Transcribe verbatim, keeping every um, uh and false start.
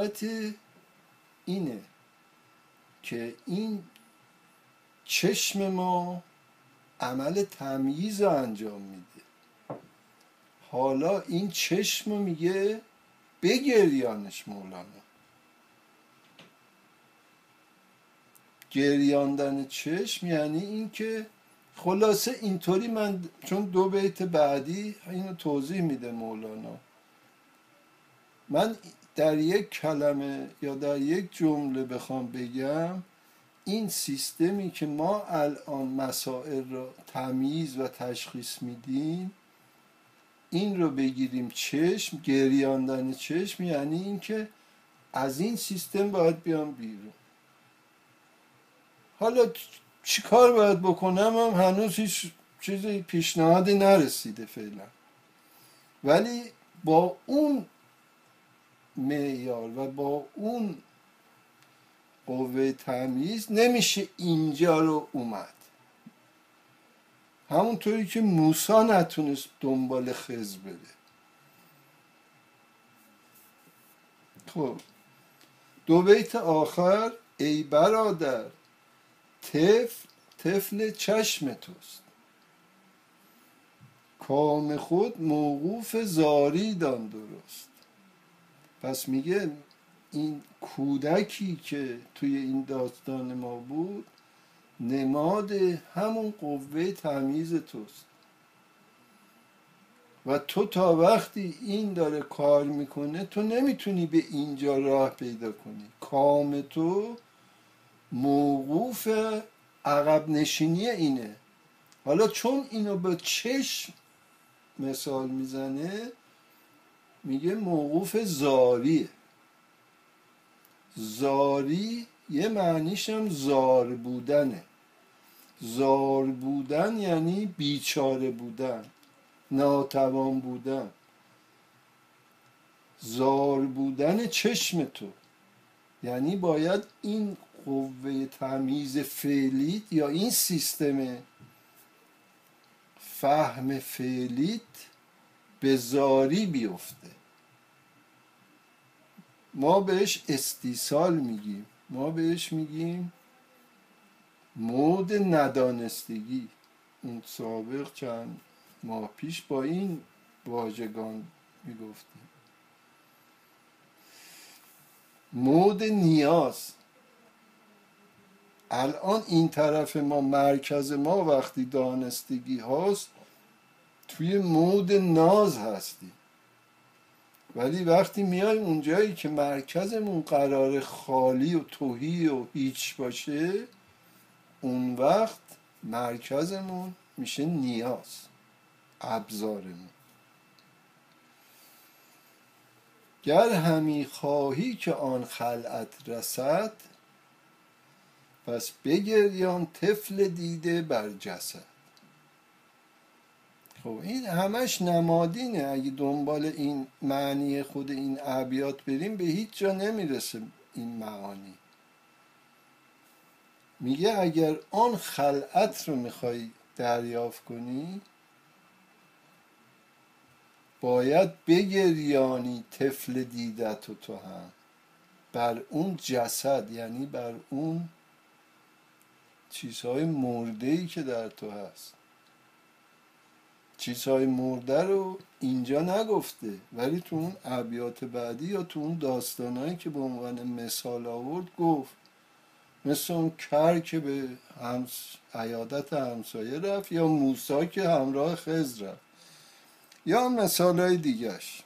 حقیقت اینه که این چشم ما عمل تمییز رو انجام میده. حالا این چشم رو میگه بگریانش مولانا. گریاندن چشم یعنی این که خلاصه اینطوری، من چون دو بیت بعدی اینو توضیح میده مولانا، من در یک کلمه یا در یک جمله بخوام بگم، این سیستمی که ما الان مسائل را تمییز و تشخیص میدیم، این رو بگیریم چشم، گریاندن چشم یعنی این که از این سیستم باید بیام بیرون. حالا چی کار باید بکنم هم هنوز هیچ چیزی پیشنهادی نرسیده فعلا، ولی با اون معیار و با اون قوه تمییز نمیشه اینجا رو اومد. همونطوری که موسی نتونست دنبال خضر بره. خب دو بیت آخر: ای برادر طفل طفل چشم توست، کام خود موقوف زاری دان درست. پس میگه این کودکی که توی این داستان ما بود نماد همون قوه تمییز توست و تو تا وقتی این داره کار میکنه تو نمیتونی به اینجا راه پیدا کنی. کام تو موقوف عقب نشینی اینه. حالا چون اینو به چشم مثال میزنه میگه موقوف زاریه. زاری یه معنیش هم زار بودنه. زار بودن یعنی بیچاره بودن، ناتوان بودن. زار بودن چشم تو یعنی باید این قوه تمییز فعلیت یا این سیستم فهم فعلیت به زاری بیفته. ما بهش استیصال میگیم، ما بهش میگیم مود ندانستگی. اون سابق چند ماه پیش با این واژگان میگفتیم. مود نیاز. الان این طرف ما، مرکز ما وقتی دانستگی هاست، توی مود ناز هستیم. ولی وقتی میایم اونجایی که مرکزمون قرار خالی و تهی و هیچ باشه، اون وقت مرکزمون میشه نیاز، ابزارمون. گر همی خواهی که آن خلعت رسد، پس بگریان طفل دیده بر جسد. خب این همش نمادینه. اگه دنبال این معنی خود این ابیات بریم به هیچ جا نمیرسه این معانی. میگه اگر آن خلعت رو میخوای دریافت کنی باید بگریانی طفل دیدت و تو هم بر اون جسد، یعنی بر اون چیزهای مرده‌ای که در تو هست. چیزهای مرده رو اینجا نگفته ولی تو اون ابیات بعدی یا تو اون داستانهایی که به عنوان مثال آورد گفت. مثل اون کر که به همس... عیادت همسایه رفت، یا موسی که همراه خضر رفت، یا مثال های دیگرش.